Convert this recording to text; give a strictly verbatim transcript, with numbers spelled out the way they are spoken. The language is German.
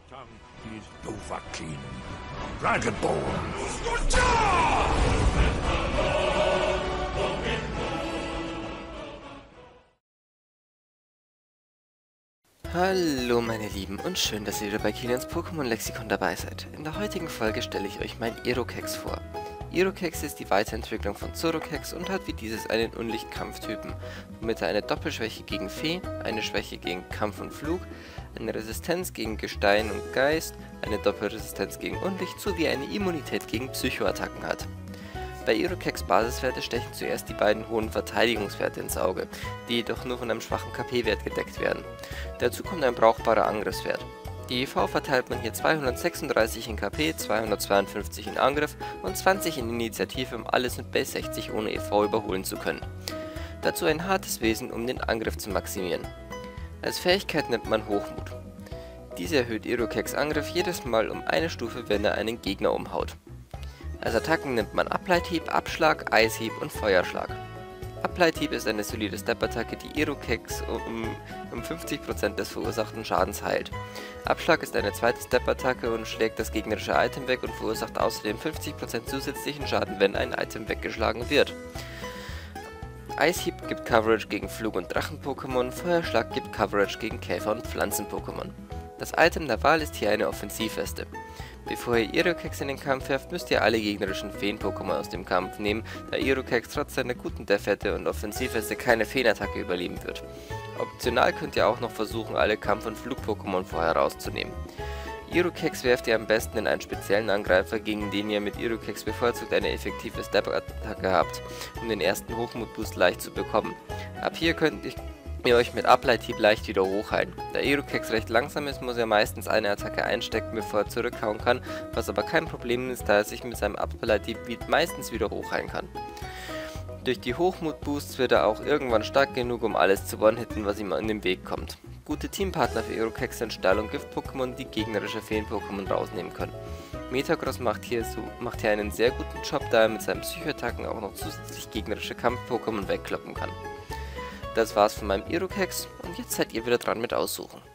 tongue is Dovahkiin, Dragonborn. Hallo meine Lieben und schön, dass ihr wieder bei Kilians Pokémon Lexikon dabei seid. In der heutigen Folge stelle ich euch mein Irokex vor. Irokex ist die Weiterentwicklung von Zorokex und hat wie dieses einen Unlicht-Kampftypen, womit er eine Doppelschwäche gegen Fee, eine Schwäche gegen Kampf und Flug, eine Resistenz gegen Gestein und Geist, eine Doppelresistenz gegen Unlicht sowie eine Immunität gegen Psychoattacken hat. Bei Irokex Basiswerte stechen zuerst die beiden hohen Verteidigungswerte ins Auge, die jedoch nur von einem schwachen K P-Wert gedeckt werden. Dazu kommt ein brauchbarer Angriffswert. Die E V verteilt man hier zweihundertsechsunddreißig in K P, zweihundertzweiundfünfzig in Angriff und zwanzig in Initiative, um alles mit Base sechzig ohne E V überholen zu können. Dazu ein hartes Wesen, um den Angriff zu maximieren. Als Fähigkeit nennt man Hochmut. Diese erhöht Irokex Angriff jedes Mal um eine Stufe, wenn er einen Gegner umhaut. Als Attacken nimmt man Ableithieb, Abschlag, Eishieb und Feuerschlag. Ableithieb ist eine solide Step-Attacke, die Irokex um, um fünfzig Prozent des verursachten Schadens heilt. Abschlag ist eine zweite Step-Attacke und schlägt das gegnerische Item weg und verursacht außerdem fünfzig Prozent zusätzlichen Schaden, wenn ein Item weggeschlagen wird. Eishieb gibt Coverage gegen Flug- und Drachen-Pokémon, Feuerschlag gibt Coverage gegen Käfer- und Pflanzen-Pokémon. Das Item der Wahl ist hier eine Offensivweste. Bevor ihr Irokex in den Kampf werft, müsst ihr alle gegnerischen Feen-Pokémon aus dem Kampf nehmen, da Irokex trotz seiner guten Defette und Offensivweste keine Feenattacke überleben wird. Optional könnt ihr auch noch versuchen, alle Kampf- und Flug-Pokémon vorher rauszunehmen. Irokex werft ihr am besten in einen speziellen Angreifer, gegen den ihr mit Irokex bevorzugt eine effektive Step-Attacke habt, um den ersten Hochmut-Boost leicht zu bekommen. Ab hier könnt ihr euch mit Ableithieb leicht wieder hochheilen. Da Irokex recht langsam ist, muss er meistens eine Attacke einstecken, bevor er zurückhauen kann, was aber kein Problem ist, da er sich mit seinem Ableithieb meistens wieder hochheilen kann. Durch die Hochmut-Boosts wird er auch irgendwann stark genug, um alles zu one-hitten, was ihm in den Weg kommt. Gute Teampartner für Irokex sind Stahl- und Gift-Pokémon, die gegnerische Feen-Pokémon rausnehmen können. Metagross macht hier, so, macht hier einen sehr guten Job, da er mit seinen Psychoattacken auch noch zusätzlich gegnerische Kampf-Pokémon wegkloppen kann. Das war's von meinem Irokex und jetzt seid ihr wieder dran mit Aussuchen.